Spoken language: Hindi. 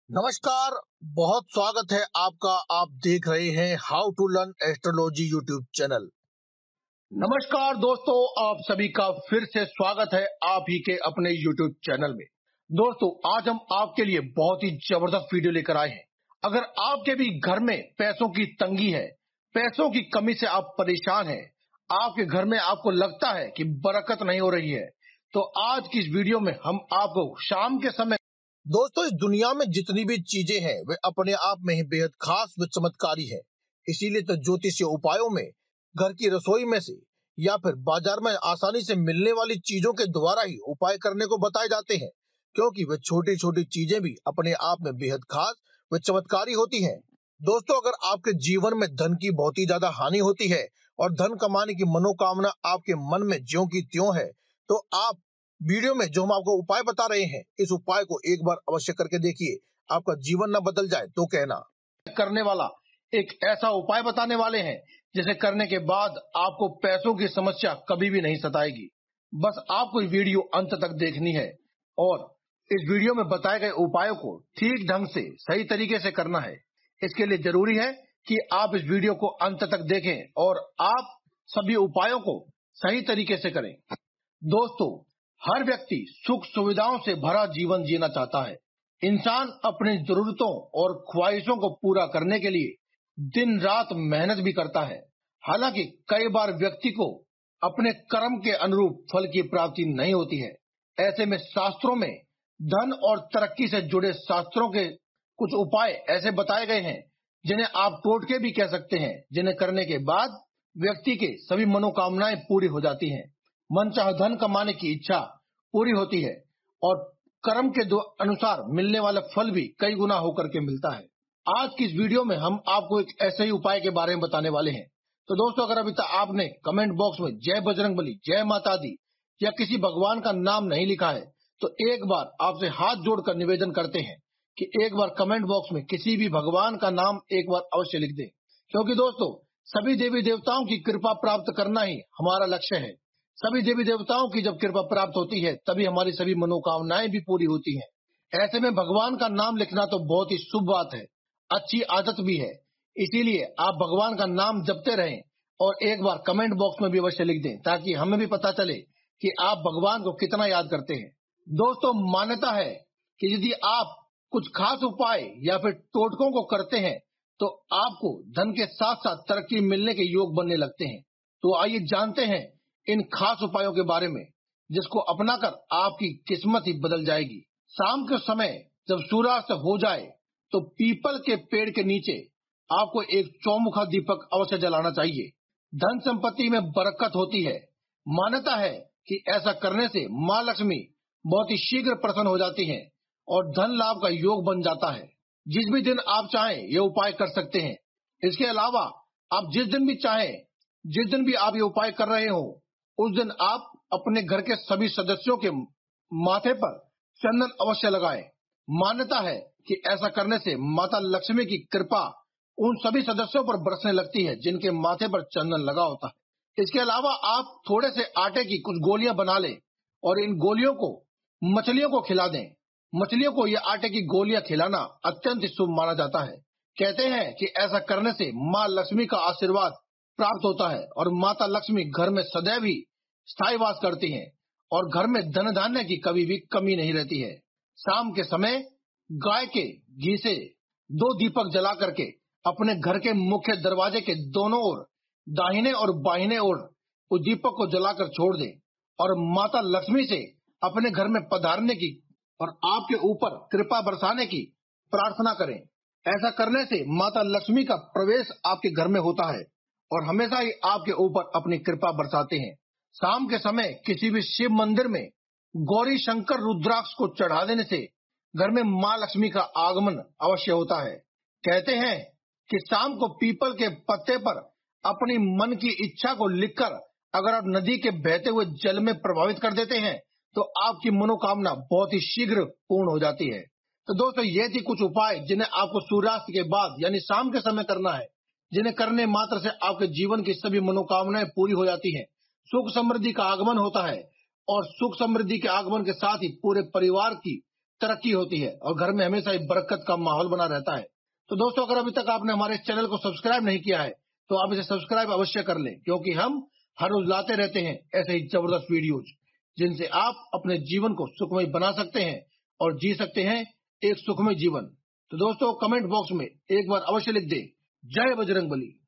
नमस्कार। बहुत स्वागत है आपका। आप देख रहे हैं how to learn astrology YouTube channel. नमस्कार दोस्तों, आप सभी का फिर से स्वागत है आप ही के अपने YouTube चैनल में। दोस्तों, आज हम आपके लिए बहुत ही जबरदस्त वीडियो लेकर आए हैं। अगर आपके भी घर में पैसों की तंगी है, पैसों की कमी से आप परेशान हैं, आपके घर में आपको लगता है कि बरकत नहीं हो रही है, तो आज की इस वीडियो में हम आपको शाम के समय दोस्तों, इस दुनिया में जितनी भी चीजें हैं वे अपने आप में ही बेहद खास व चमत्कारी है। इसीलिए तो ज्योतिषीय उपायों में घर की रसोई में से या फिर बाजार में आसानी से मिलने वाली चीजों के द्वारा ही उपाय करने को बताए जाते हैं, क्योंकि वे छोटी छोटी चीजें भी अपने आप में बेहद खास व चमत्कारी होती हैं। दोस्तों, अगर आपके जीवन में धन की बहुत ही ज्यादा हानि होती है और धन कमाने की मनोकामना आपके मन में ज्यों की त्यों है, तो आप वीडियो में जो हम आपको उपाय बता रहे हैं, इस उपाय को एक बार अवश्य करके देखिए। आपका जीवन न बदल जाए तो कहना। करने वाला एक ऐसा उपाय बताने वाले हैं जिसे करने के बाद आपको पैसों की समस्या कभी भी नहीं सताएगी। बस आपको ये वीडियो अंत तक देखनी है और इस वीडियो में बताए गए उपायों को ठीक ढंग से सही तरीके से करना है। इसके लिए जरूरी है कि आप इस वीडियो को अंत तक देखें और आप सभी उपायों को सही तरीके से करें। दोस्तों, हर व्यक्ति सुख सुविधाओं से भरा जीवन जीना चाहता है। इंसान अपनी जरूरतों और ख्वाहिशों को पूरा करने के लिए दिन रात मेहनत भी करता है। हालांकि कई बार व्यक्ति को अपने कर्म के अनुरूप फल की प्राप्ति नहीं होती है। ऐसे में शास्त्रों में धन और तरक्की से जुड़े शास्त्रों के कुछ उपाय ऐसे बताए गए हैं जिन्हें आप टोटके भी कह सकते हैं, जिन्हें करने के बाद व्यक्ति के सभी मनोकामनाएं पूरी हो जाती हैं। मनचाहा धन कमाने की इच्छा पूरी होती है और कर्म के अनुसार मिलने वाला फल भी कई गुना होकर के मिलता है। आज की इस वीडियो में हम आपको एक ऐसे ही उपाय के बारे में बताने वाले हैं। तो दोस्तों, अगर अभी तक आपने कमेंट बॉक्स में जय बजरंगबली, जय माता दी या किसी भगवान का नाम नहीं लिखा है, तो एक बार आपसे हाथ जोड़कर निवेदन करते हैं कि एक बार कमेंट बॉक्स में किसी भी भगवान का नाम एक बार अवश्य लिख दें, क्योंकि दोस्तों सभी देवी देवताओं की कृपा प्राप्त करना ही हमारा लक्ष्य है। सभी देवी देवताओं की जब कृपा प्राप्त होती है तभी हमारी सभी मनोकामनाएं भी पूरी होती हैं। ऐसे में भगवान का नाम लिखना तो बहुत ही शुभ बात है, अच्छी आदत भी है। इसीलिए आप भगवान का नाम जपते रहें और एक बार कमेंट बॉक्स में भी अवश्य लिख दें, ताकि हमें भी पता चले कि आप भगवान को कितना याद करते हैं। दोस्तों, मान्यता है कि यदि आप कुछ खास उपाय या फिर टोटकों को करते हैं तो आपको धन के साथ साथ तरक्की मिलने के योग बनने लगते हैं। तो आइए जानते हैं इन खास उपायों के बारे में, जिसको अपनाकर आपकी किस्मत ही बदल जाएगी। शाम के समय जब सूर्यास्त हो जाए तो पीपल के पेड़ के नीचे आपको एक चौमुखा दीपक अवश्य जलाना चाहिए। धन संपत्ति में बरकत होती है। मान्यता है कि ऐसा करने से माँ लक्ष्मी बहुत ही शीघ्र प्रसन्न हो जाती हैं और धन लाभ का योग बन जाता है। जिस भी दिन आप चाहें ये उपाय कर सकते हैं। इसके अलावा आप जिस दिन भी चाहें, जिस दिन भी आप ये उपाय कर रहे हो, उस दिन आप अपने घर के सभी सदस्यों के माथे पर चंदन अवश्य लगाएं। मान्यता है कि ऐसा करने से माता लक्ष्मी की कृपा उन सभी सदस्यों पर बरसने लगती है जिनके माथे पर चंदन लगा होता है। इसके अलावा आप थोड़े से आटे की कुछ गोलियां बना लें और इन गोलियों को मछलियों को खिला दें। मछलियों को ये आटे की गोलियां खिलाना अत्यंत शुभ माना जाता है। कहते हैं कि ऐसा करने से माँ लक्ष्मी का आशीर्वाद प्राप्त होता है और माता लक्ष्मी घर में सदैव ही स्थायी वास करती हैं और घर में धन धान्य की कभी भी कमी नहीं रहती है। शाम के समय गाय के घी से 2 दीपक जला करके अपने घर के मुख्य दरवाजे के दोनों ओर, दाहिने और बाहिने ओर उस दीपक को जलाकर छोड़ दें और माता लक्ष्मी से अपने घर में पधारने की और आपके ऊपर कृपा बरसाने की प्रार्थना करें। ऐसा करने से माता लक्ष्मी का प्रवेश आपके घर में होता है और हमेशा ही आपके ऊपर अपनी कृपा बरसाते हैं। शाम के समय किसी भी शिव मंदिर में गौरी शंकर रुद्राक्ष को चढ़ा देने से घर में माँ लक्ष्मी का आगमन अवश्य होता है। कहते हैं कि शाम को पीपल के पत्ते पर अपनी मन की इच्छा को लिखकर अगर आप नदी के बहते हुए जल में प्रभावित कर देते हैं तो आपकी मनोकामना बहुत ही शीघ्र पूर्ण हो जाती है। तो दोस्तों, ये थी कुछ उपाय जिन्हें आपको सूर्यास्त के बाद यानी शाम के समय करना है, जिन्हें करने मात्र से आपके जीवन की सभी मनोकामनाएं पूरी हो जाती हैं। सुख समृद्धि का आगमन होता है और सुख समृद्धि के आगमन के साथ ही पूरे परिवार की तरक्की होती है और घर में हमेशा ही बरकत का माहौल बना रहता है। तो दोस्तों, अगर अभी तक आपने हमारे इस चैनल को सब्सक्राइब नहीं किया है तो आप इसे सब्सक्राइब अवश्य कर लें, क्योंकि हम हर रोज लाते रहते हैं ऐसे ही जबरदस्त वीडियोज जिनसे आप अपने जीवन को सुखमय बना सकते हैं और जी सकते हैं एक सुखमय जीवन। तो दोस्तों, कमेंट बॉक्स में एक बार अवश्य लिख दें, जय बजरंगबली।